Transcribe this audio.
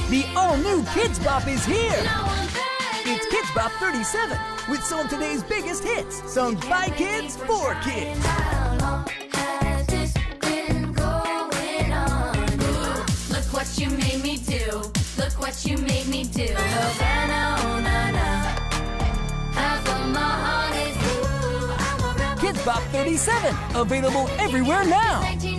The all-new Kids Bop is here! It's Kids Bop 37 with some of today's biggest hits, sung by kids for kids. Look what you made me do. Look what you made me do. Havana, oh na na. Half of my heart is blue. Kids Bop 37, available everywhere now.